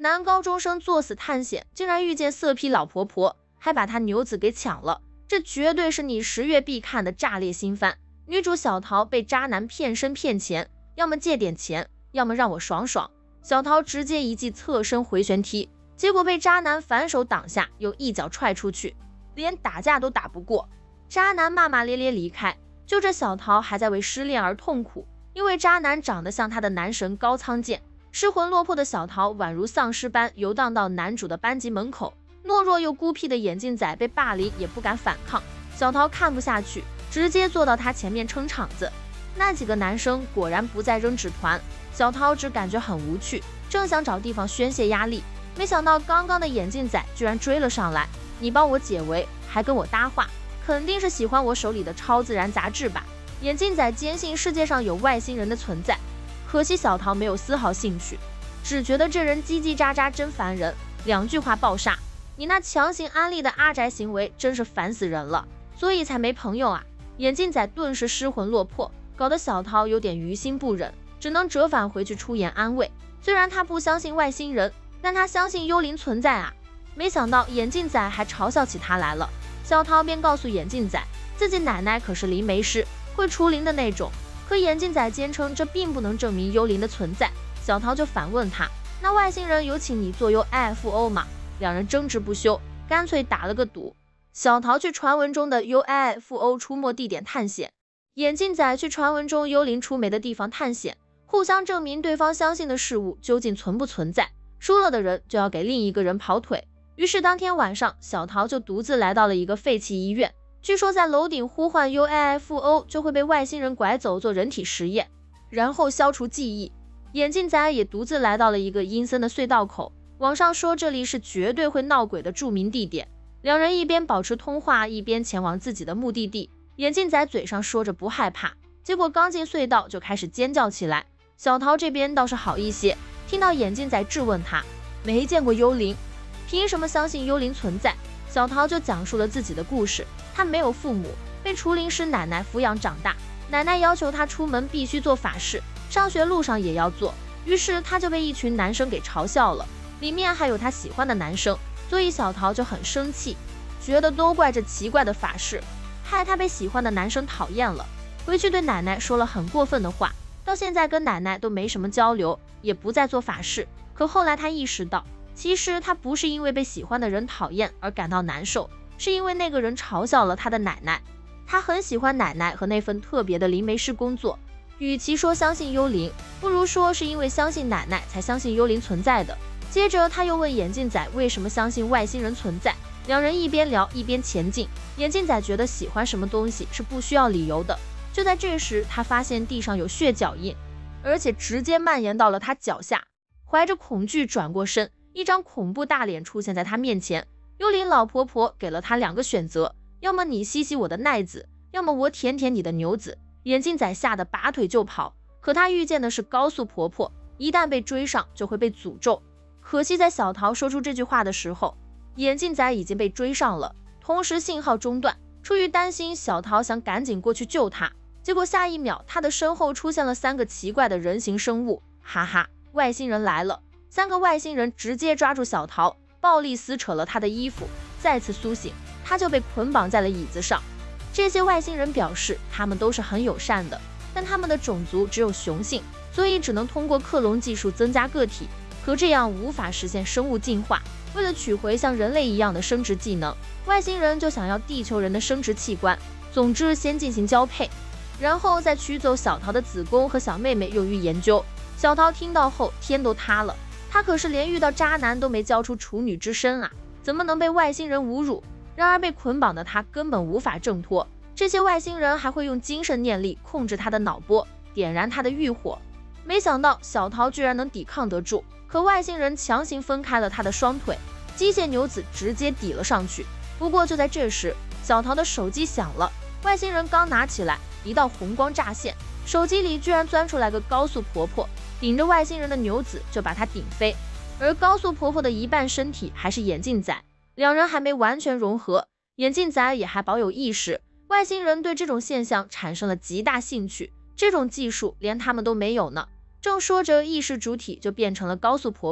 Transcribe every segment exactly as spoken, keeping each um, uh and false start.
男高中生作死探险，竟然遇见色批老婆婆，还把他牛子给抢了，这绝对是你十月必看的炸裂新番。女主小桃被渣男骗身骗钱，要么借点钱，要么让我爽爽。小桃直接一记侧身回旋踢，结果被渣男反手挡下，又一脚踹出去，连打架都打不过。渣男骂骂咧咧离开，就这小桃还在为失恋而痛苦，因为渣男长得像她的男神高仓健。失魂落魄的小桃宛如丧尸般游荡到男主的班级门口，懦弱又孤僻的眼镜仔被霸凌也不敢反抗，小桃看不下去，直接坐到他前面撑场子。那几个男生果然不再扔纸团，小桃只感觉很无趣，正想找地方宣泄压力，没想到刚刚的眼镜仔居然追了上来，你帮我解围，还跟我搭话，肯定是喜欢我手里的超自然杂志吧。眼镜仔坚信世界上有外星人的存在，可惜小桃没有丝毫兴趣，只觉得这人叽叽喳喳真烦人，两句话爆杀。你那强行安利的阿宅行为真是烦死人了，所以才没朋友啊。眼镜仔顿时失魂落魄，搞得小桃有点于心不忍，只能折返回去出言安慰。虽然他不相信外星人，但他相信幽灵存在啊。没想到眼镜仔还嘲笑起他来了，小桃便告诉眼镜仔，自己奶奶可是灵媒师，会除灵的那种。可眼镜仔坚称这并不能证明幽灵的存在，小桃就反问他，那外星人有请你做 U F O 吗？两人争执不休，干脆打了个赌。小桃去传闻中的 U F O 出没地点探险，眼镜仔去传闻中幽灵出没的地方探险，互相证明对方相信的事物究竟存不存在，输了的人就要给另一个人跑腿。于是当天晚上，小桃就独自来到了一个废弃医院，据说在楼顶呼唤 U F O 就会被外星人拐走做人体实验，然后消除记忆。眼镜仔也独自来到了一个阴森的隧道口，网上说这里是绝对会闹鬼的著名地点。两人一边保持通话，一边前往自己的目的地。眼镜仔嘴上说着不害怕，结果刚进隧道就开始尖叫起来。小桃这边倒是好一些，听到眼镜仔质问他没见过幽灵，凭什么相信幽灵存在，小桃就讲述了自己的故事。他没有父母，被除灵师奶奶抚养长大，奶奶要求他出门必须做法事，上学路上也要做，于是他就被一群男生给嘲笑了，里面还有他喜欢的男生，所以小桃就很生气，觉得都怪这奇怪的法事，害他被喜欢的男生讨厌了。回去对奶奶说了很过分的话，到现在跟奶奶都没什么交流，也不再做法事。可后来他意识到，其实他不是因为被喜欢的人讨厌而感到难受，是因为那个人嘲笑了他的奶奶。他很喜欢奶奶和那份特别的灵媒师工作，与其说相信幽灵，不如说是因为相信奶奶才相信幽灵存在的。接着他又问眼镜仔为什么相信外星人存在，两人一边聊一边前进。眼镜仔觉得喜欢什么东西是不需要理由的。就在这时，他发现地上有血脚印，而且直接蔓延到了他脚下。怀着恐惧转过身，一张恐怖大脸出现在他面前。幽灵老婆婆给了他两个选择，要么你吸吸我的奈子，要么我舔舔你的牛子。眼镜仔吓得拔腿就跑，可他遇见的是高速婆婆，一旦被追上就会被诅咒。可惜在小桃说出这句话的时候，眼镜仔已经被追上了，同时信号中断。出于担心，小桃想赶紧过去救他，结果下一秒他的身后出现了三个奇怪的人形生物，哈哈，外星人来了。三个外星人直接抓住小桃，暴力撕扯了他的衣服，再次苏醒，他就被捆绑在了椅子上。这些外星人表示他们都是很友善的，但他们的种族只有雄性，所以只能通过克隆技术增加个体，可这样无法实现生物进化。为了取回像人类一样的生殖技能，外星人就想要地球人的生殖器官，总之先进行交配，然后再取走小桃的子宫和小妹妹用于研究。小桃听到后天都塌了，她可是连遇到渣男都没交出处女之身啊，怎么能被外星人侮辱？然而被捆绑的她根本无法挣脱，这些外星人还会用精神念力控制她的脑波，点燃她的欲火。没想到小桃居然能抵抗得住，可外星人强行分开了她的双腿，机械牛子直接抵了上去。不过就在这时，小桃的手机响了，外星人刚拿起来，一道红光乍现，手机里居然钻出来个高速婆婆，顶着外星人的牛子就把她顶飞，而高速婆婆的一半身体还是眼镜仔，两人还没完全融合，眼镜仔也还保有意识。外星人对这种现象产生了极大兴趣，这种技术连他们都没有呢。正说着，意识主体就变成了高速婆婆，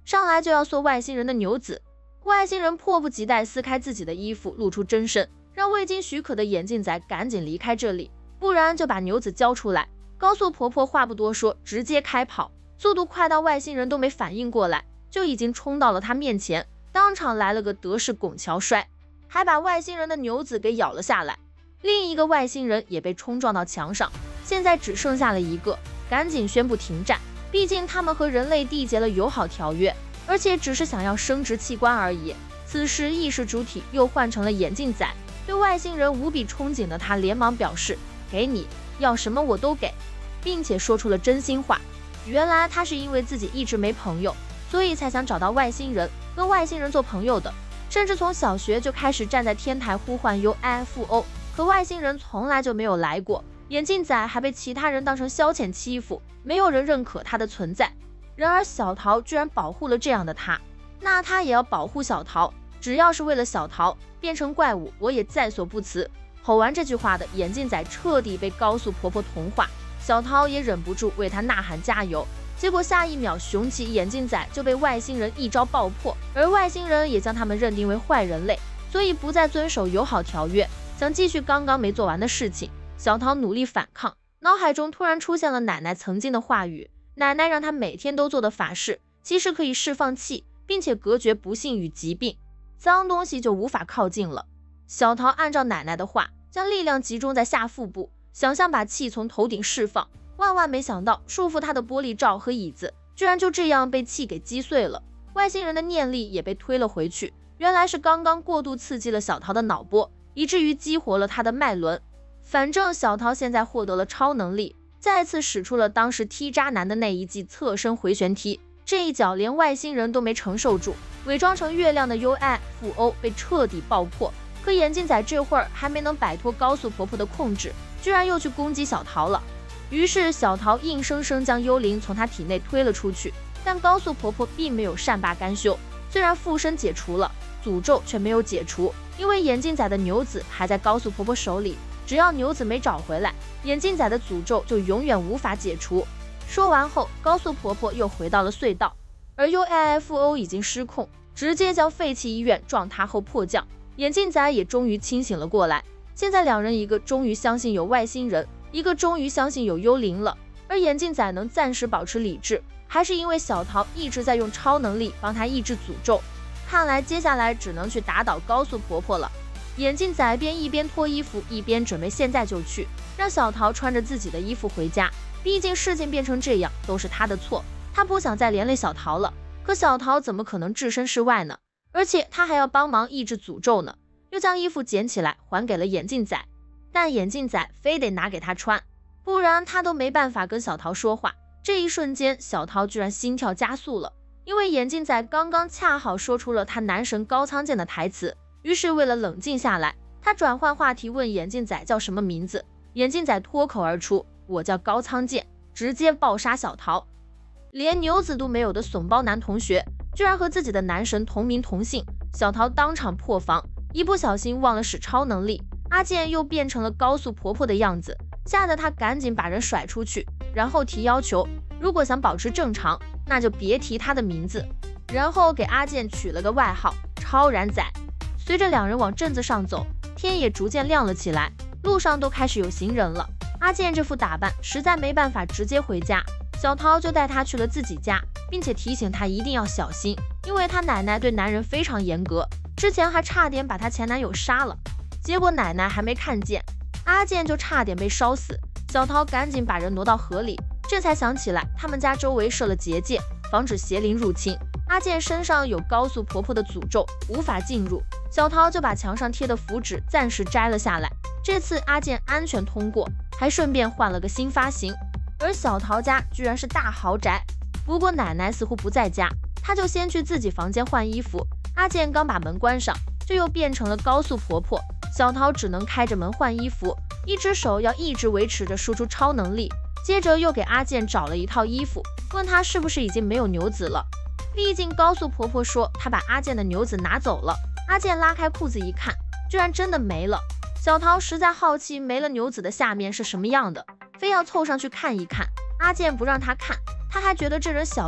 上来就要搜外星人的牛子。外星人迫不及待撕开自己的衣服，露出真身，让未经许可的眼镜仔赶紧离开这里，不然就把牛子交出来。高速婆婆话不多说，直接开跑，速度快到外星人都没反应过来，就已经冲到了她面前，当场来了个德式拱桥摔，还把外星人的牛子给咬了下来。另一个外星人也被冲撞到墙上，现在只剩下了一个，赶紧宣布停战，毕竟他们和人类缔结了友好条约，而且只是想要生殖器官而已。此时意识主体又换成了眼镜仔，对外星人无比憧憬的他连忙表示，给你，要什么我都给，并且说出了真心话。原来他是因为自己一直没朋友，所以才想找到外星人，跟外星人做朋友的，甚至从小学就开始站在天台呼唤 U F O， 可外星人从来就没有来过。眼镜仔还被其他人当成消遣欺负，没有人认可他的存在。然而小桃居然保护了这样的他，那他也要保护小桃，只要是为了小桃，变成怪物我也在所不辞。吼完这句话的眼镜仔彻底被高速婆婆同化，小桃也忍不住为他呐喊加油。结果下一秒雄起眼镜仔就被外星人一招爆破，而外星人也将他们认定为坏人类，所以不再遵守友好条约，想继续刚刚没做完的事情。小桃努力反抗，脑海中突然出现了奶奶曾经的话语，奶奶让她每天都做的法事，其实可以释放气，并且隔绝不幸与疾病，脏东西就无法靠近了。小桃按照奶奶的话，将力量集中在下腹部，想象把气从头顶释放，万万没想到束缚她的玻璃罩和椅子居然就这样被气给击碎了，外星人的念力也被推了回去，原来是刚刚过度刺激了小桃的脑波，以至于激活了她的脉轮。反正小桃现在获得了超能力，再次使出了当时踢渣男的那一记侧身回旋踢，这一脚连外星人都没承受住，伪装成月亮的 U F O 被彻底爆破。可眼镜仔这会儿还没能摆脱高速婆婆的控制，居然又去攻击小桃了。于是小桃硬生生将幽灵从她体内推了出去，但高速婆婆并没有善罢甘休，虽然附身解除了，诅咒却没有解除，因为眼镜仔的牛子还在高速婆婆手里，只要牛子没找回来，眼镜仔的诅咒就永远无法解除。说完后，高速婆婆又回到了隧道，而 U F O 已经失控，直接将废弃医院撞塌后迫降。眼镜仔也终于清醒了过来，现在两人一个终于相信有外星人，一个终于相信有幽灵了。而眼镜仔能暂时保持理智，还是因为小桃一直在用超能力帮他抑制诅咒。看来接下来只能去打倒高速婆婆了。眼镜仔便一边脱衣服，一边准备现在就去，让小桃穿着自己的衣服回家。毕竟事情变成这样都是他的错，他不想再连累小桃了。可小桃怎么可能置身事外呢？而且他还要帮忙抑制诅咒呢，又将衣服捡起来还给了眼镜仔，但眼镜仔非得拿给他穿，不然他都没办法跟小桃说话。这一瞬间，小桃居然心跳加速了，因为眼镜仔刚刚恰好说出了他男神高仓健的台词。于是为了冷静下来，他转换话题问眼镜仔叫什么名字。眼镜仔脱口而出，我叫高仓健，直接爆杀小桃。连牛子都没有的怂包男同学居然和自己的男神同名同姓，小桃当场破防，一不小心忘了使超能力，阿健又变成了高速婆婆的样子，吓得他赶紧把人甩出去，然后提要求，如果想保持正常，那就别提他的名字，然后给阿健取了个外号超燃仔。随着两人往镇子上走，天也逐渐亮了起来，路上都开始有行人了。阿健这副打扮实在没办法直接回家，小桃就带他去了自己家，并且提醒他一定要小心，因为他奶奶对男人非常严格，之前还差点把他前男友杀了，结果奶奶还没看见，阿健就差点被烧死。小桃赶紧把人挪到河里，这才想起来他们家周围设了结界，防止邪灵入侵。阿健身上有高速婆婆的诅咒，无法进入，小桃就把墙上贴的符纸暂时摘了下来。这次阿健安全通过，还顺便换了个新发型。而小桃家居然是大豪宅，不过奶奶似乎不在家，她就先去自己房间换衣服。阿健刚把门关上，就又变成了高速婆婆，小桃只能开着门换衣服，一只手要一直维持着输出超能力。接着又给阿健找了一套衣服，问他是不是已经没有牛子了。毕竟高速婆婆说她把阿健的牛子拿走了。阿健拉开裤子一看，居然真的没了。小桃实在好奇没了牛子的下面是什么样的，非要凑上去看一看。阿健不让他看，他还觉得这人小气，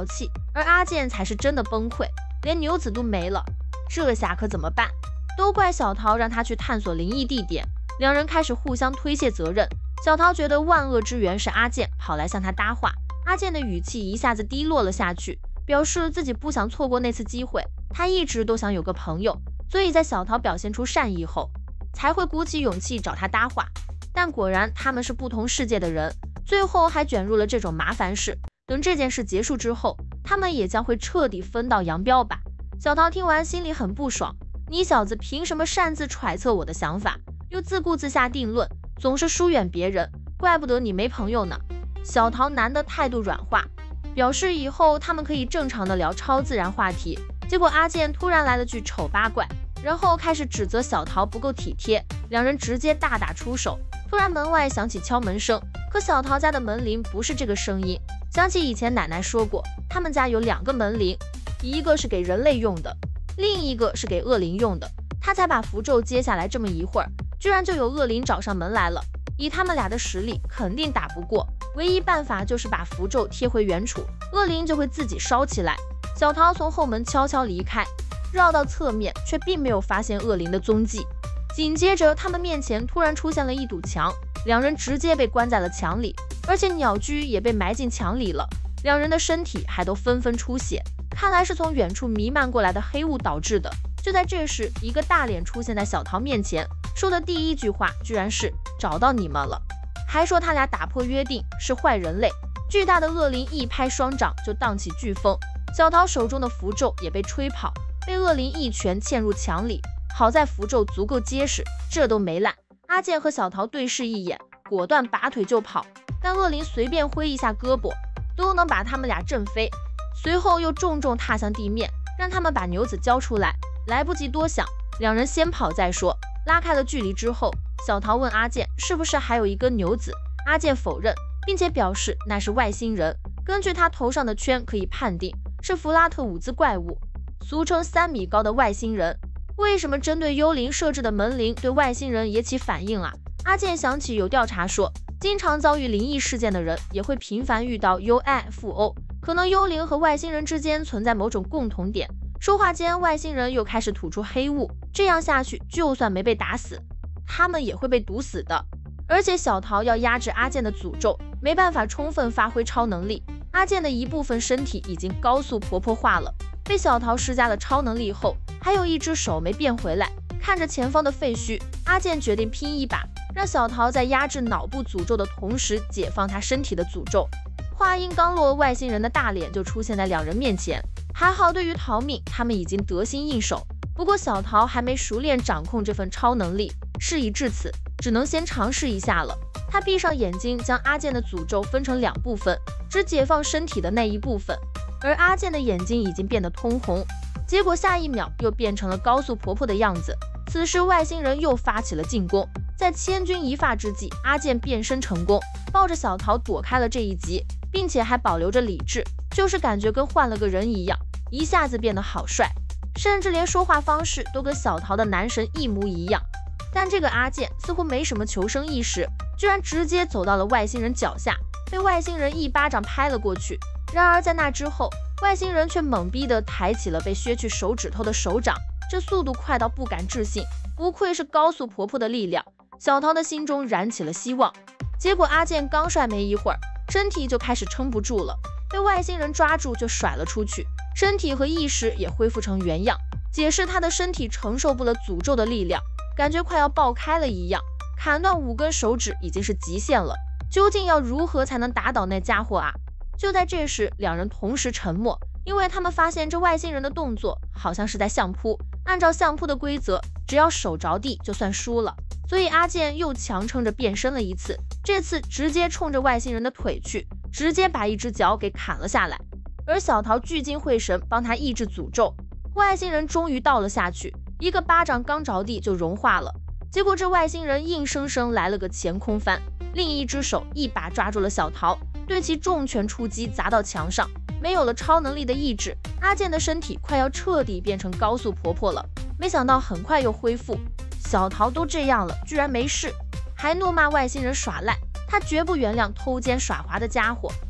而阿健才是真的崩溃，连牛子都没了，这下可怎么办？都怪小桃让他去探索灵异地点，两人开始互相推卸责任。小桃觉得万恶之源是阿健跑来向他搭话，阿健的语气一下子低落了下去，表示自己不想错过那次机会，他一直都想有个朋友，所以在小桃表现出善意后，才会鼓起勇气找他搭话。但果然他们是不同世界的人，最后还卷入了这种麻烦事。等这件事结束之后，他们也将会彻底分道扬镳吧。小桃听完心里很不爽，你小子凭什么擅自揣测我的想法，又自顾自下定论，总是疏远别人，怪不得你没朋友呢。小桃难得态度软化，表示以后他们可以正常的聊超自然话题。结果阿健突然来了句丑八怪，然后开始指责小桃不够体贴，两人直接大打出手。突然门外响起敲门声，可小桃家的门铃不是这个声音，想起以前奶奶说过，他们家有两个门铃，一个是给人类用的，另一个是给恶灵用的。他才把符咒接下来这么一会儿，居然就有恶灵找上门来了，以他们俩的实力肯定打不过，唯一办法就是把符咒贴回原处，恶灵就会自己烧起来。小桃从后门悄悄离开，绕到侧面却并没有发现恶灵的踪迹。紧接着他们面前突然出现了一堵墙，两人直接被关在了墙里，而且鸟居也被埋进墙里了，两人的身体还都纷纷出血，看来是从远处弥漫过来的黑雾导致的。就在这时，一个大脸出现在小桃面前，说的第一句话居然是找到你们了，还说他俩打破约定是坏人类。巨大的恶灵一拍双掌就荡起飓风，小桃手中的符咒也被吹跑，被恶灵一拳嵌入墙里。好在符咒足够结实，这都没烂。阿健和小桃对视一眼，果断拔腿就跑，但恶灵随便挥一下胳膊都能把他们俩震飞，随后又重重踏向地面，让他们把牛子交出来。来不及多想，两人先跑再说。拉开了距离之后，小桃问阿健是不是还有一根牛子，阿健否认，并且表示那是外星人，根据他头上的圈可以判定是弗拉特伍兹怪物，俗称三米高的外星人。为什么针对幽灵设置的门铃对外星人也起反应啊？阿健想起有调查说，经常遭遇灵异事件的人也会频繁遇到 U F O， 可能幽灵和外星人之间存在某种共同点。说话间，外星人又开始吐出黑雾，这样下去，就算没被打死，他们也会被毒死的。而且小桃要压制阿健的诅咒，没办法充分发挥超能力，阿健的一部分身体已经高速婆婆化了。被小桃施加了超能力后，还有一只手没变回来。看着前方的废墟，阿健决定拼一把，让小桃在压制脑部诅咒的同时解放他身体的诅咒。话音刚落，外星人的大脸就出现在两人面前。还好，对于逃命，他们已经得心应手。不过小桃还没熟练掌控这份超能力，事已至此，只能先尝试一下了。他闭上眼睛，将阿健的诅咒分成两部分，只解放身体的那一部分。而阿健的眼睛已经变得通红，结果下一秒又变成了高速婆婆的样子。此时外星人又发起了进攻，在千钧一发之际，阿健变身成功，抱着小桃躲开了这一击，并且还保留着理智，就是感觉跟换了个人一样，一下子变得好帅，甚至连说话方式都跟小桃的男神一模一样。但这个阿健似乎没什么求生意识，居然直接走到了外星人脚下，被外星人一巴掌拍了过去。然而在那之后，外星人却猛逼地抬起了被削去手指头的手掌，这速度快到不敢置信，不愧是高速婆婆的力量。小桃的心中燃起了希望。结果阿健刚帅没一会儿，身体就开始撑不住了，被外星人抓住就甩了出去，身体和意识也恢复成原样，解释他的身体承受不了诅咒的力量，感觉快要爆开了一样，砍断五根手指已经是极限了，究竟要如何才能打倒那家伙啊？就在这时，两人同时沉默，因为他们发现这外星人的动作好像是在相扑，按照相扑的规则，只要手着地就算输了。所以阿健又强撑着变身了一次，这次直接冲着外星人的腿去，直接把一只脚给砍了下来。而小桃聚精会神帮他抑制诅咒，外星人终于倒了下去，一个巴掌刚着地就融化了。结果这外星人硬生生来了个前空翻，另一只手一把抓住了小桃，对其重拳出击，砸到墙上。没有了超能力的抑制，阿健的身体快要彻底变成高速婆婆了，没想到很快又恢复。小桃都这样了，居然没事，还怒骂外星人耍赖，他绝不原谅偷奸耍滑的家伙。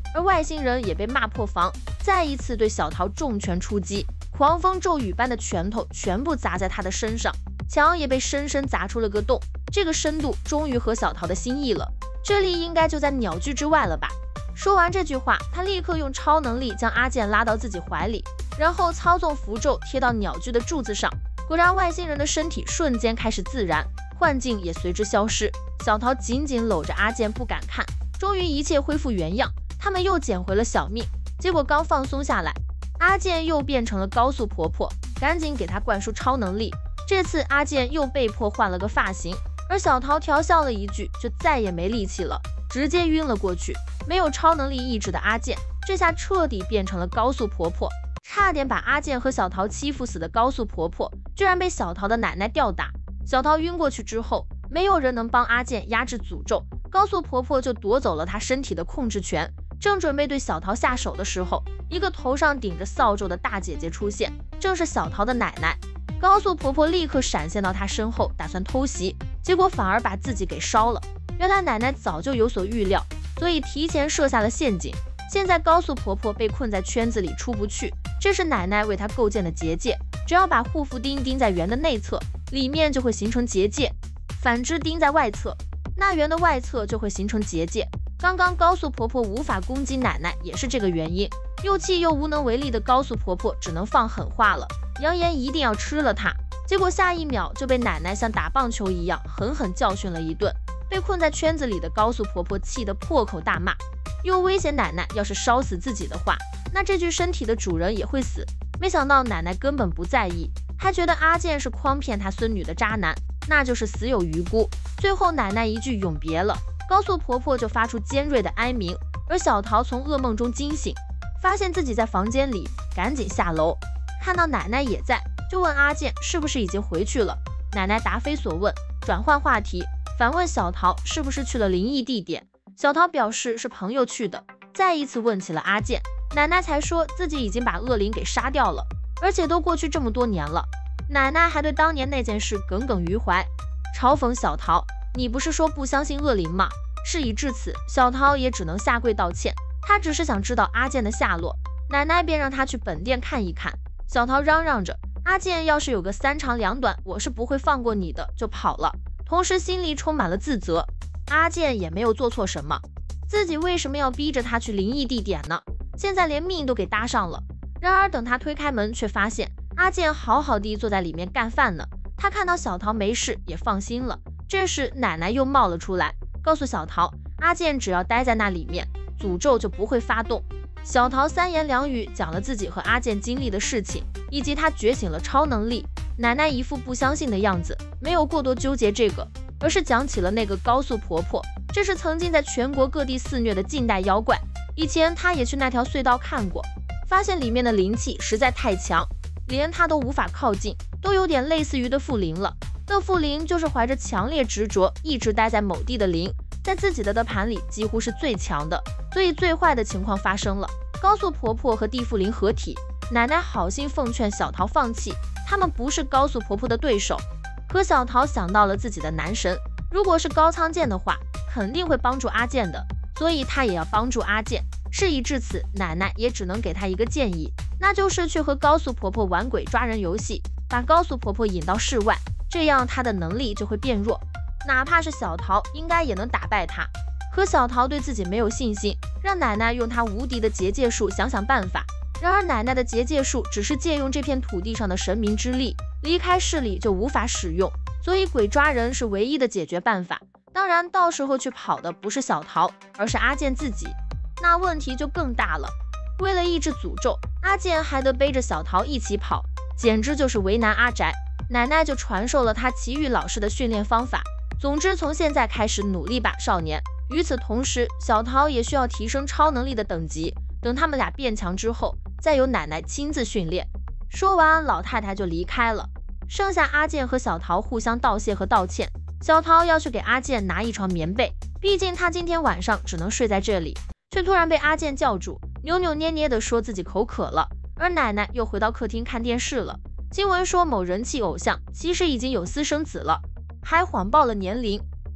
而外星人也被骂破防，再一次对小桃重拳出击，狂风骤雨般的拳头全部砸在他的身上，墙也被深深砸出了个洞，这个深度终于合小桃的心意了，这里应该就在鸟居之外了吧。说完这句话，他立刻用超能力将阿健拉到自己怀里，然后操纵符咒贴到鸟居的柱子上，果然外星人的身体瞬间开始自燃，幻境也随之消失。小桃紧紧搂着阿健不敢看，终于一切恢复原样，他们又捡回了小命。结果刚放松下来，阿健又变成了高速婆婆，赶紧给他灌输超能力。这次阿健又被迫换了个发型，而小桃调笑了一句，就再也没力气了，直接晕了过去。没有超能力意志的阿健，这下彻底变成了高速婆婆，差点把阿健和小桃欺负死的高速婆婆，居然被小桃的奶奶吊打。小桃晕过去之后，没有人能帮阿健压制诅咒，高速婆婆就夺走了她身体的控制权。正准备对小桃下手的时候，一个头上顶着扫帚的大姐姐出现，正是小桃的奶奶。高速婆婆立刻闪现到她身后，打算偷袭，结果反而把自己给烧了。原来奶奶早就有所预料，所以提前设下了陷阱。现在高速婆婆被困在圈子里出不去，这是奶奶为她构建的结界，只要把护符钉钉在圆的内侧，里面就会形成结界；反之钉在外侧，那圆的外侧就会形成结界。刚刚高速婆婆无法攻击奶奶也是这个原因，又气又无能为力的高速婆婆只能放狠话了，扬言一定要吃了她。结果下一秒就被奶奶像打棒球一样狠狠教训了一顿。被困在圈子里的高速婆婆气得破口大骂，又威胁奶奶要是烧死自己的话，那这具身体的主人也会死。没想到奶奶根本不在意，还觉得阿健是诓骗她孙女的渣男，那就是死有余辜。最后奶奶一句永别了，高速婆婆就发出尖锐的哀鸣，而小桃从噩梦中惊醒，发现自己在房间里，赶紧下楼，看到奶奶也在，就问阿健是不是已经回去了。奶奶答非所问，转换话题，反问小桃是不是去了灵异地点。小桃表示是朋友去的，再一次问起了阿健，奶奶才说自己已经把恶灵给杀掉了，而且都过去这么多年了。奶奶还对当年那件事耿耿于怀，嘲讽小桃，你不是说不相信恶灵吗？事已至此，小桃也只能下跪道歉，她只是想知道阿健的下落。奶奶便让她去本店看一看。小桃嚷嚷着，阿健要是有个三长两短，我是不会放过你的，就跑了，同时心里充满了自责。阿健也没有做错什么，自己为什么要逼着他去灵异地点呢？现在连命都给搭上了。然而等他推开门，却发现阿健好好地坐在里面干饭呢。他看到小桃没事，也放心了。这时奶奶又冒了出来，告诉小桃，阿健只要待在那里面，诅咒就不会发动。小桃三言两语讲了自己和阿健经历的事情，以及他觉醒了超能力。奶奶一副不相信的样子，没有过多纠结这个，而是讲起了那个高速婆婆。这是曾经在全国各地肆虐的近代妖怪，以前她也去那条隧道看过，发现里面的灵气实在太强，连她都无法靠近，都有点类似于的附灵了。的附灵就是怀着强烈执着一直待在某地的灵，在自己的的盘里几乎是最强的，所以最坏的情况发生了，高速婆婆和地附灵合体。奶奶好心奉劝小桃放弃，他们不是高速婆婆的对手。可小桃想到了自己的男神，如果是高仓健的话，肯定会帮助阿健的，所以他也要帮助阿健。事已至此，奶奶也只能给他一个建议，那就是去和高速婆婆玩鬼抓人游戏，把高速婆婆引到室外，这样她的能力就会变弱，哪怕是小桃应该也能打败她。可小桃对自己没有信心，让奶奶用她无敌的结界术想想办法。然而奶奶的结界术只是借用这片土地上的神明之力，离开市里就无法使用，所以鬼抓人是唯一的解决办法。当然到时候去跑的不是小桃，而是阿健自己，那问题就更大了。为了抑制诅咒，阿健还得背着小桃一起跑，简直就是为难阿宅。奶奶就传授了他奇遇老师的训练方法。总之从现在开始努力吧，少年。与此同时，小桃也需要提升超能力的等级，等他们俩变强之后，再由奶奶亲自训练。说完，老太太就离开了，剩下阿健和小桃互相道谢和道歉。小桃要去给阿健拿一床棉被，毕竟他今天晚上只能睡在这里，却突然被阿健叫住，扭扭捏捏地说自己口渴了。而奶奶又回到客厅看电视了。新闻说某人气偶像其实已经有私生子了，还谎报了年龄。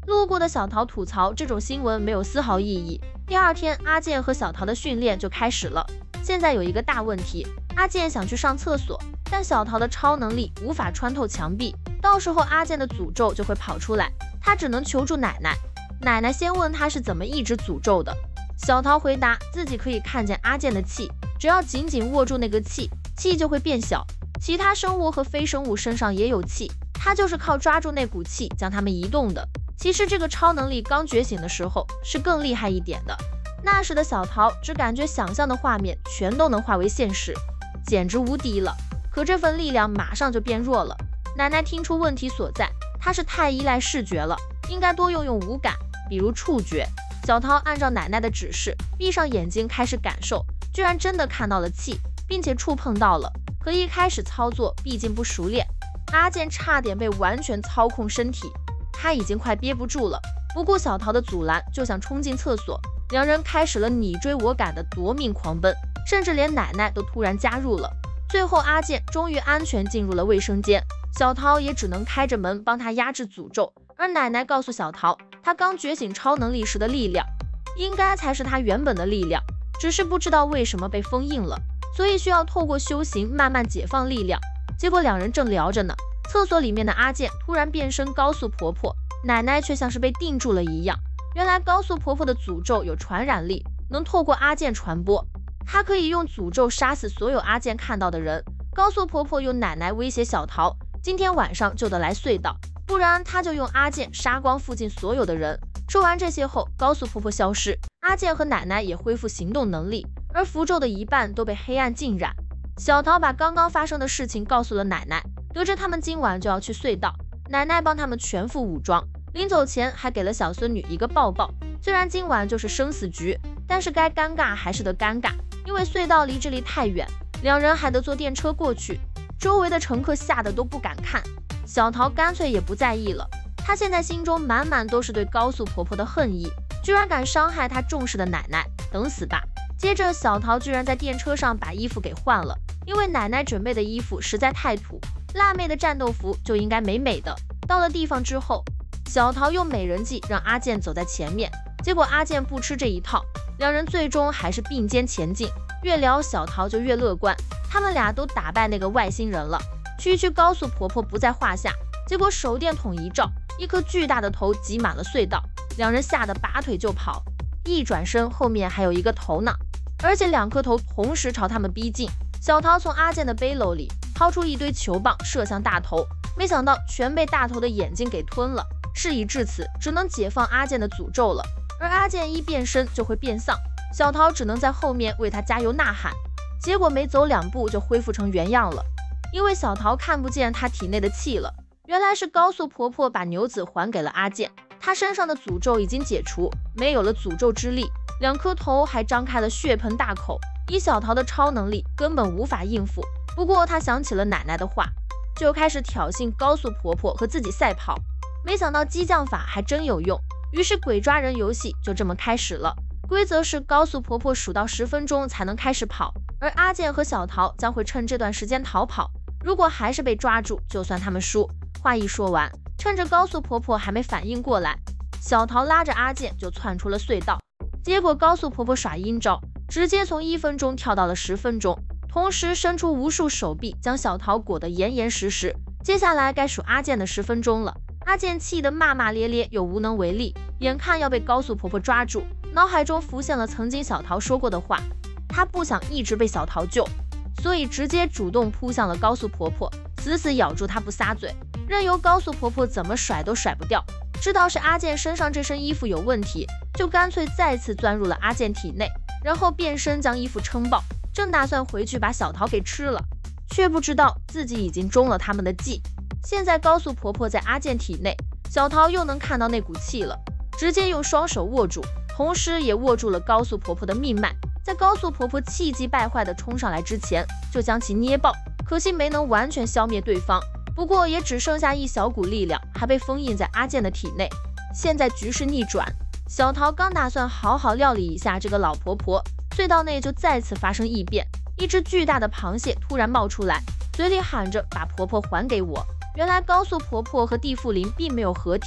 路过的小桃吐槽这种新闻没有丝毫意义。第二天，阿健和小桃的训练就开始了。现在有一个大问题，阿健想去上厕所，但小桃的超能力无法穿透墙壁，到时候阿健的诅咒就会跑出来，他只能求助奶奶。奶奶先问他是怎么抑制诅咒的，小桃回答自己可以看见阿健的气，只要紧紧握住那个气，气就会变小。其他生物和非生物身上也有气，他就是靠抓住那股气将它们移动的。其实这个超能力刚觉醒的时候是更厉害一点的，那时的小桃只感觉想象的画面全都能化为现实，简直无敌了。可这份力量马上就变弱了。奶奶听出问题所在，她是太依赖视觉了，应该多用用五感，比如触觉。小桃按照奶奶的指示，闭上眼睛开始感受，居然真的看到了气，并且触碰到了。可一开始操作毕竟不熟练，阿健差点被完全操控身体，他已经快憋不住了，不顾小桃的阻拦，就想冲进厕所。两人开始了你追我赶的夺命狂奔，甚至连奶奶都突然加入了。最后阿健终于安全进入了卫生间，小桃也只能开着门帮他压制诅咒。而奶奶告诉小桃，他刚觉醒超能力时的力量应该才是他原本的力量，只是不知道为什么被封印了，所以需要透过修行慢慢解放力量。结果两人正聊着呢，厕所里面的阿健突然变身高速婆婆，奶奶却像是被定住了一样。原来高速婆婆的诅咒有传染力，能透过阿健传播，她可以用诅咒杀死所有阿健看到的人。高速婆婆用奶奶威胁小桃，今天晚上就得来隧道，不然她就用阿健杀光附近所有的人。说完这些后，高速婆婆消失，阿健和奶奶也恢复行动能力，而符咒的一半都被黑暗浸染。小桃把刚刚发生的事情告诉了奶奶，得知他们今晚就要去隧道，奶奶帮他们全副武装，临走前还给了小孙女一个抱抱。虽然今晚就是生死局，但是该尴尬还是得尴尬，因为隧道离这里太远，两人还得坐电车过去，周围的乘客吓得都不敢看。小桃干脆也不在意了，她现在心中满满都是对高速婆婆的恨意，居然敢伤害她重视的奶奶，等死吧。接着小桃居然在电车上把衣服给换了，因为奶奶准备的衣服实在太土，辣妹的战斗服就应该美美的。到了地方之后，小桃用美人计让阿健走在前面，结果阿健不吃这一套，两人最终还是并肩前进。越聊小桃就越乐观，他们俩都打败那个外星人了，区区高速婆婆不在话下。结果手电筒一照，一颗巨大的头挤满了隧道，两人吓得拔腿就跑，一转身后面还有一个头呢，而且两颗头同时朝他们逼近。小桃从阿健的背篓里掏出一堆球棒射向大头，没想到全被大头的眼睛给吞了。事已至此，只能解放阿健的诅咒了，而阿健一变身就会变丧，小桃只能在后面为他加油呐喊。结果没走两步就恢复成原样了，因为小桃看不见他体内的气了，原来是高速婆婆把牛子还给了阿健，他身上的诅咒已经解除，没有了诅咒之力，两颗头还张开了血盆大口，以小桃的超能力根本无法应付。不过他想起了奶奶的话，就开始挑衅高速婆婆和自己赛跑，没想到激将法还真有用，于是鬼抓人游戏就这么开始了。规则是高速婆婆数到十分钟才能开始跑，而阿健和小桃将会趁这段时间逃跑，如果还是被抓住，就算他们输。话一说完，趁着高速婆婆还没反应过来，小桃拉着阿健就窜出了隧道。结果高速婆婆耍阴招，直接从一分钟跳到了十分钟，同时伸出无数手臂将小桃裹得严严实实。接下来该数阿健的十分钟了，阿健气得骂骂咧咧又无能为力，眼看要被高速婆婆抓住，脑海中浮现了曾经小桃说过的话，他不想一直被小桃救，所以直接主动扑向了高速婆婆，死死咬住她不撒嘴，任由高速婆婆怎么甩都甩不掉。知道是阿健身上这身衣服有问题，就干脆再次钻入了阿健体内，然后变身将衣服撑爆，正打算回去把小桃给吃了，却不知道自己已经中了他们的计。现在高速婆婆在阿健体内，小桃又能看到那股气了，直接用双手握住，同时也握住了高速婆婆的命脉，在高速婆婆气急败坏的冲上来之前，就将其捏爆。可惜没能完全消灭对方，不过也只剩下一小股力量，还被封印在阿健的体内。现在局势逆转，小桃刚打算好好料理一下这个老婆婆，隧道内就再次发生异变，一只巨大的螃蟹突然冒出来，嘴里喊着把婆婆还给我。原来高速婆婆和地缚灵并没有合体，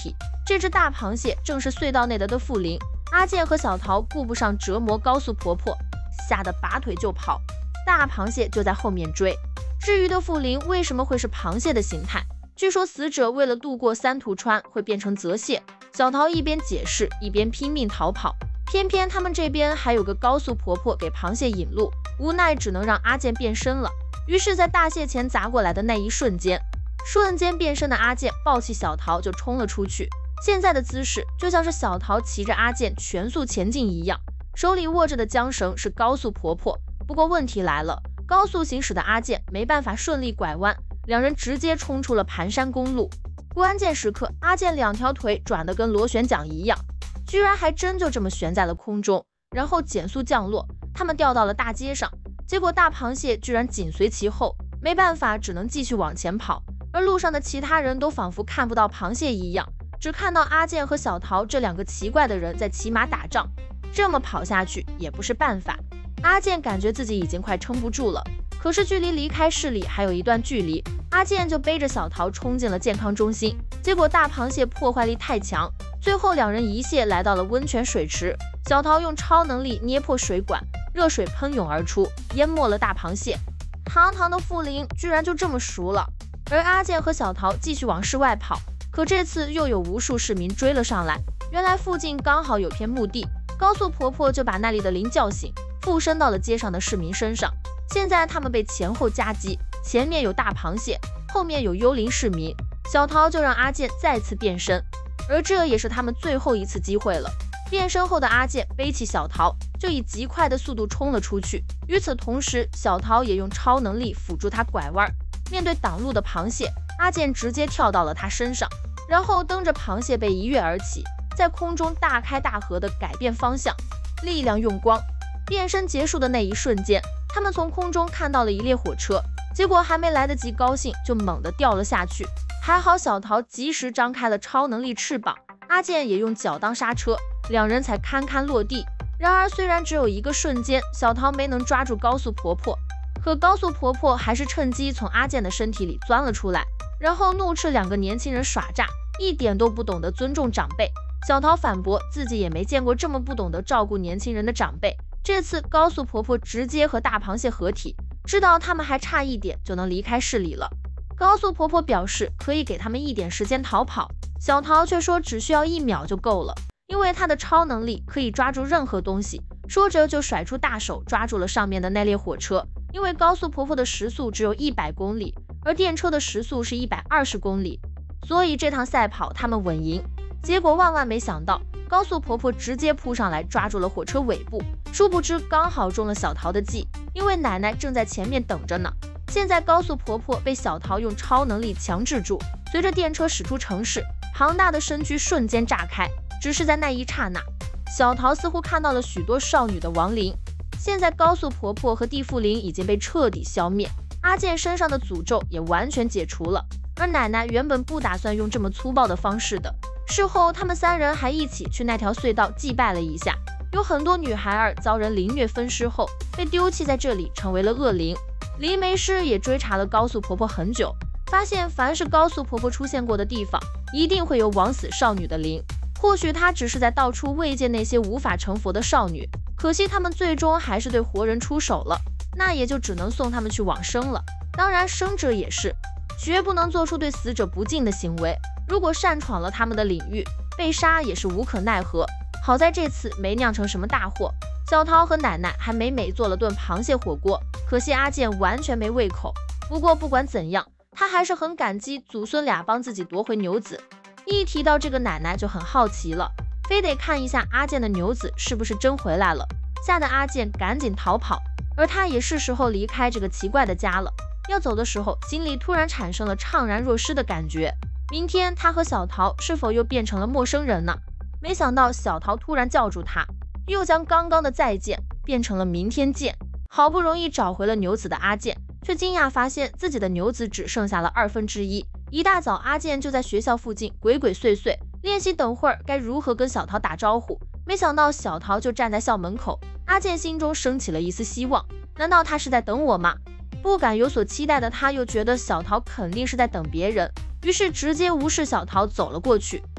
这只大螃蟹正是隧道内的的傅林。阿健和小桃顾不上折磨高速婆婆，吓得拔腿就跑，大螃蟹就在后面追。至于的傅林为什么会是螃蟹的形态，据说死者为了渡过三途川会变成泽蟹。小桃一边解释一边拼命逃跑，偏偏他们这边还有个高速婆婆给螃蟹引路，无奈只能让阿健变身了。于是，在大蟹钳砸过来的那一瞬间，瞬间变身的阿健抱起小桃就冲了出去。现在的姿势就像是小桃骑着阿健全速前进一样，手里握着的缰绳是高速婆婆。不过问题来了，高速行驶的阿健没办法顺利拐弯，两人直接冲出了盘山公路。关键时刻，阿健两条腿转得跟螺旋桨一样，居然还真就这么悬在了空中，然后减速降落，他们掉到了大街上。结果大螃蟹居然紧随其后，没办法，只能继续往前跑。而路上的其他人都仿佛看不到螃蟹一样，只看到阿健和小桃这两个奇怪的人在骑马打仗。这么跑下去也不是办法，阿健感觉自己已经快撑不住了，可是距离离开市里还有一段距离，阿健就背着小桃冲进了健康中心。结果大螃蟹破坏力太强，最后两人一泻来到了温泉水池，小桃用超能力捏破水管，热水喷涌而出，淹没了大螃蟹。堂堂的傅林居然就这么熟了。而阿健和小桃继续往室外跑，可这次又有无数市民追了上来。原来附近刚好有片墓地，高速婆婆就把那里的灵叫醒，附身到了街上的市民身上。现在他们被前后夹击，前面有大螃蟹，后面有幽灵市民。小桃就让阿健再次变身，而这也是他们最后一次机会了。变身后的阿健背起小桃，就以极快的速度冲了出去。与此同时，小桃也用超能力辅助他拐弯。面对挡路的螃蟹，阿健直接跳到了他身上，然后蹬着螃蟹背一跃而起，在空中大开大合的改变方向，力量用光。变身结束的那一瞬间，他们从空中看到了一列火车，结果还没来得及高兴，就猛地掉了下去。还好小桃及时张开了超能力翅膀，阿健也用脚当刹车，两人才堪堪落地。然而虽然只有一个瞬间，小桃没能抓住高速婆婆，可高速婆婆还是趁机从阿健的身体里钻了出来，然后怒斥两个年轻人耍诈，一点都不懂得尊重长辈。小桃反驳自己也没见过这么不懂得照顾年轻人的长辈。这次高速婆婆直接和大螃蟹合体，知道他们还差一点就能离开市里了。高速婆婆表示可以给他们一点时间逃跑，小桃却说只需要一秒就够了，因为她的超能力可以抓住任何东西。说着就甩出大手抓住了上面的那列火车，因为高速婆婆的时速只有一百公里，而电车的时速是一百二十公里，所以这趟赛跑他们稳赢。结果万万没想到，高速婆婆直接扑上来抓住了火车尾部，殊不知刚好中了小桃的计，因为奶奶正在前面等着呢。现在高速婆婆被小桃用超能力强制住，随着电车驶出城市，庞大的身躯瞬间炸开。只是在那一刹那，小桃似乎看到了许多少女的亡灵。现在高速婆婆和地缚灵已经被彻底消灭，阿健身上的诅咒也完全解除了。而奶奶原本不打算用这么粗暴的方式的。事后他们三人还一起去那条隧道祭拜了一下，有很多女孩儿遭人凌虐分尸后被丢弃在这里，成为了恶灵。黎梅师也追查了高速婆婆很久，发现凡是高速婆婆出现过的地方，一定会有枉死少女的灵。或许她只是在到处慰藉那些无法成佛的少女，可惜他们最终还是对活人出手了，那也就只能送他们去往生了。当然生者也是，绝不能做出对死者不敬的行为，如果擅闯了他们的领域，被杀也是无可奈何。好在这次没酿成什么大祸，小桃和奶奶还美美做了顿螃蟹火锅，可惜阿健完全没胃口。不过不管怎样，他还是很感激祖孙俩帮自己夺回牛子。一提到这个，奶奶就很好奇了，非得看一下阿健的牛子是不是真回来了，吓得阿健赶紧逃跑。而他也是时候离开这个奇怪的家了。要走的时候，心里突然产生了怅然若失的感觉。明天他和小桃是否又变成了陌生人呢？没想到小桃突然叫住他，又将刚刚的再见变成了明天见。好不容易找回了牛子的阿健，却惊讶发现自己的牛子只剩下了二分之一。一大早，阿健就在学校附近鬼鬼祟祟练习，等会儿该如何跟小桃打招呼。没想到小桃就站在校门口，阿健心中升起了一丝希望，难道他是在等我吗？不敢有所期待的他又觉得小桃肯定是在等别人，于是直接无视小桃走了过去，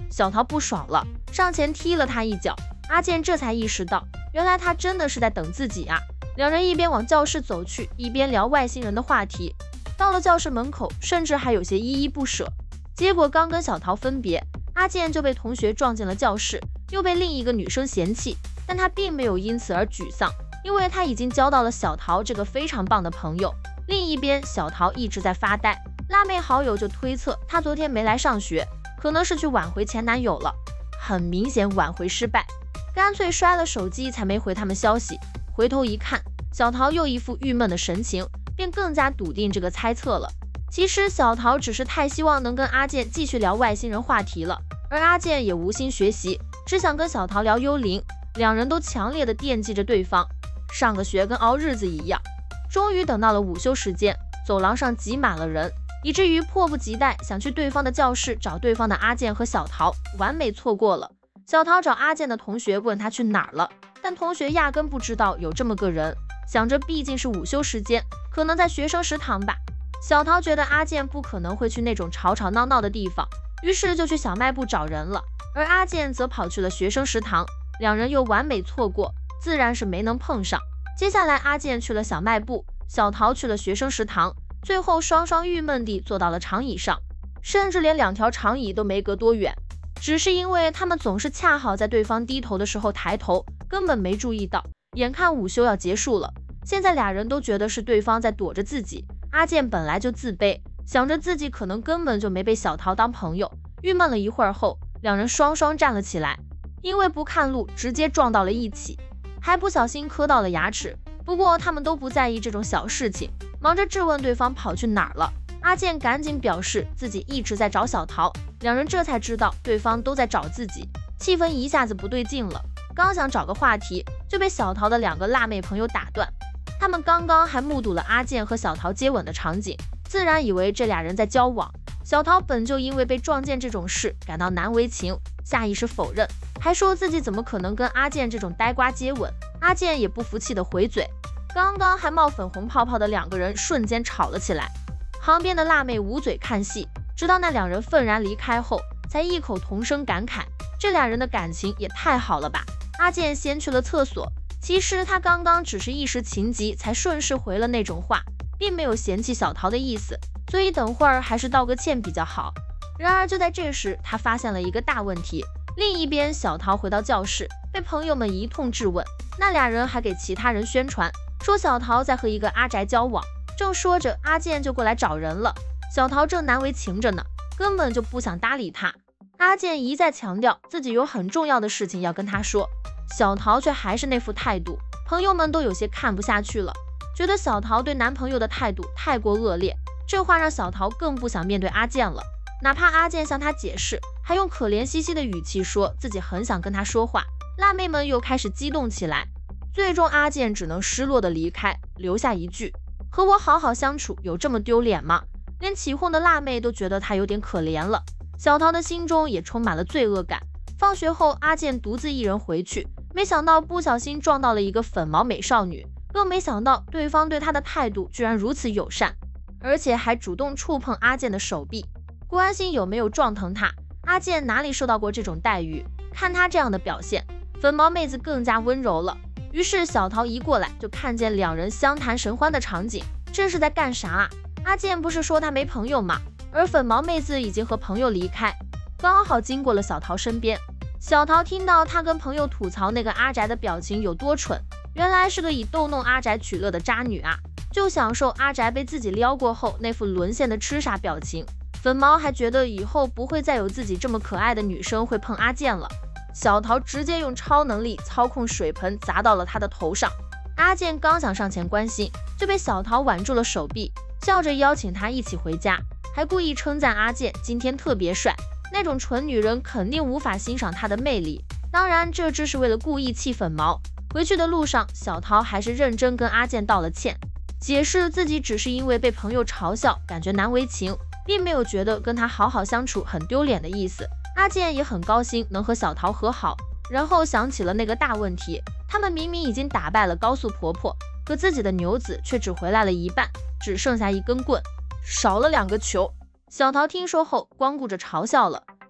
小桃不爽了，上前踢了他一脚。阿健这才意识到，原来他真的是在等自己啊。两人一边往教室走去，一边聊外星人的话题。到了教室门口，甚至还有些依依不舍。结果刚跟小桃分别，阿健就被同学撞进了教室，又被另一个女生嫌弃。但他并没有因此而沮丧，因为他已经交到了小桃这个非常棒的朋友。另一边，小桃一直在发呆，辣妹好友就推测她昨天没来上学，可能是去挽回前男友了。很明显挽回失败，干脆摔了手机才没回他们消息。回头一看，小桃又一副郁闷的神情，便更加笃定这个猜测了。其实小桃只是太希望能跟阿健继续聊外星人话题了，而阿健也无心学习，只想跟小桃聊幽灵。两人都强烈的惦记着对方，上个学跟熬日子一样。终于等到了午休时间，走廊上挤满了人，以至于迫不及待想去对方的教室找对方的阿健和小桃，完美错过了。小桃找阿健的同学问他去哪儿了，但同学压根不知道有这么个人，想着毕竟是午休时间，可能在学生食堂吧。小桃觉得阿健不可能会去那种吵吵闹闹的地方，于是就去小卖部找人了，而阿健则跑去了学生食堂。两人又完美错过，自然是没能碰上。接下来阿健去了小卖部，小桃去了学生食堂，最后双双郁闷地坐到了长椅上，甚至连两条长椅都没隔多远，只是因为他们总是恰好在对方低头的时候抬头，根本没注意到。眼看午休要结束了，现在俩人都觉得是对方在躲着自己。阿健本来就自卑，想着自己可能根本就没被小桃当朋友，郁闷了一会儿后，两人双双站了起来。因为不看路，直接撞到了一起，还不小心磕到了牙齿。不过他们都不在意这种小事情，忙着质问对方跑去哪儿了。阿健赶紧表示自己一直在找小桃，两人这才知道对方都在找自己，气氛一下子不对劲了。刚想找个话题，就被小桃的两个辣妹朋友打断。他们刚刚还目睹了阿健和小桃接吻的场景，自然以为这俩人在交往。小桃本就因为被撞见这种事感到难为情，下意识否认，还说自己怎么可能跟阿健这种呆瓜接吻。阿健也不服气的回嘴。刚刚还冒粉红泡泡的两个人瞬间吵了起来。旁边的辣妹捂嘴看戏，直到那两人愤然离开后，才异口同声感慨，这俩人的感情也太好了吧。阿健先去了厕所，其实他刚刚只是一时情急才顺势回了那种话，并没有嫌弃小桃的意思，所以等会儿还是道个歉比较好。然而就在这时，他发现了一个大问题。另一边，小桃回到教室，被朋友们一通质问，那俩人还给其他人宣传，说小桃在和一个阿宅交往。正说着，阿健就过来找人了。小桃正难为情着呢，根本就不想搭理他。阿健一再强调自己有很重要的事情要跟他说，小桃却还是那副态度。朋友们都有些看不下去了，觉得小桃对男朋友的态度太过恶劣。这话让小桃更不想面对阿健了，哪怕阿健向他解释，还用可怜兮兮的语气说自己很想跟他说话，辣妹们又开始激动起来。最终阿健只能失落的离开，留下一句，和我好好相处有这么丢脸吗？连起哄的辣妹都觉得他有点可怜了。小桃的心中也充满了罪恶感。放学后，阿健独自一人回去，没想到不小心撞到了一个粉毛美少女，更没想到对方对他的态度居然如此友善，而且还主动触碰阿健的手臂，关心有没有撞疼他。阿健哪里受到过这种待遇，看他这样的表现，粉毛妹子更加温柔了。于是小桃一过来就看见两人相谈甚欢的场景，这是在干啥啊？阿健不是说他没朋友吗？而粉毛妹子已经和朋友离开，刚好经过了小桃身边。小桃听到他跟朋友吐槽那个阿宅的表情有多蠢，原来是个以逗弄阿宅取乐的渣女啊，就享受阿宅被自己撩过后那副沦陷的痴傻表情。粉毛还觉得以后不会再有自己这么可爱的女生会碰阿健了。小桃直接用超能力操控水盆砸到了他的头上。阿健刚想上前关心，就被小桃挽住了手臂，笑着邀请他一起回家，还故意称赞阿健今天特别帅，那种蠢女人肯定无法欣赏他的魅力。当然这只是为了故意气粉毛。回去的路上，小桃还是认真跟阿健道了歉，解释自己只是因为被朋友嘲笑感觉难为情，并没有觉得跟他好好相处很丢脸的意思。阿健也很高兴能和小桃和好，然后想起了那个大问题，他们明明已经打败了高速婆婆，可自己的牛子却只回来了一半，只剩下一根棍，少了两个球。小桃听说后光顾着嘲笑了，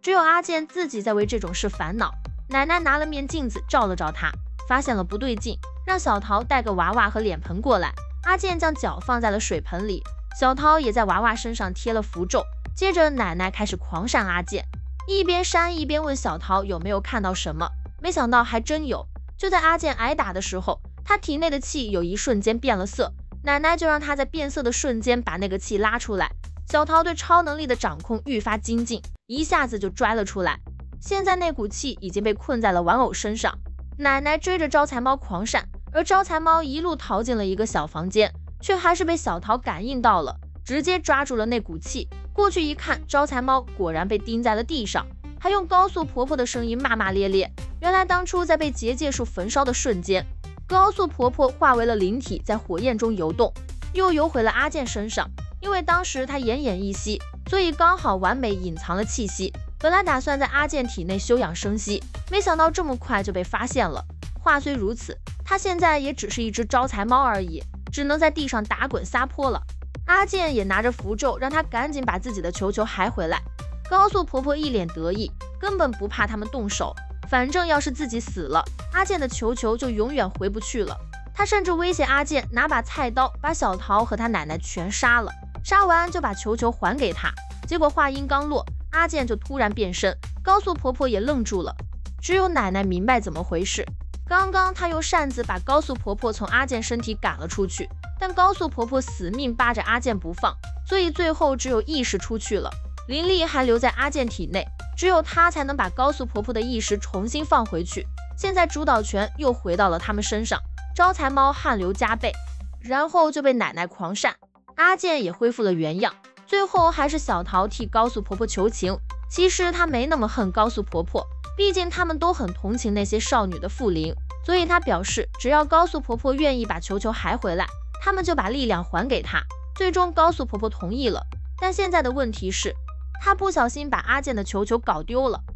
只有阿健自己在为这种事烦恼。奶奶拿了面镜子照了照他，发现了不对劲，让小桃带个娃娃和脸盆过来。阿健将脚放在了水盆里，小桃也在娃娃身上贴了符咒。接着奶奶开始狂扇阿健，一边扇一边问小桃有没有看到什么。没想到还真有，就在阿健挨打的时候，他体内的气有一瞬间变了色，奶奶就让他在变色的瞬间把那个气拉出来。小桃对超能力的掌控愈发精进，一下子就拽了出来。现在那股气已经被困在了玩偶身上，奶奶追着招财猫狂扇，而招财猫一路逃进了一个小房间，却还是被小桃感应到了，直接抓住了那股气。过去一看，招财猫果然被钉在了地上，还用高速婆婆的声音骂骂咧咧。原来当初在被结界术焚烧的瞬间，高速婆婆化为了灵体，在火焰中游动，又游回了阿健身上。因为当时他奄奄一息，所以刚好完美隐藏了气息。本来打算在阿健体内休养生息，没想到这么快就被发现了。话虽如此，他现在也只是一只招财猫而已，只能在地上打滚撒泼了。阿健也拿着符咒，让他赶紧把自己的球球还回来。高速婆婆一脸得意，根本不怕他们动手，反正要是自己死了，阿健的球球就永远回不去了。他甚至威胁阿健拿把菜刀把小桃和他奶奶全杀了，杀完就把球球还给他。结果话音刚落，阿健就突然变身，高速婆婆也愣住了，只有奶奶明白怎么回事。刚刚她用扇子把高速婆婆从阿健身体赶了出去，但高速婆婆死命扒着阿健不放，所以最后只有意识出去了，灵力还留在阿健体内，只有她才能把高速婆婆的意识重新放回去。现在主导权又回到了他们身上，招财猫汗流浃背，然后就被奶奶狂扇，阿健也恢复了原样。最后还是小桃替高速婆婆求情，其实她没那么恨高速婆婆，毕竟他们都很同情那些少女的附灵，所以她表示只要高速婆婆愿意把球球还回来，他们就把力量还给她。最终高速婆婆同意了，但现在的问题是，她不小心把阿健的球球搞丢了。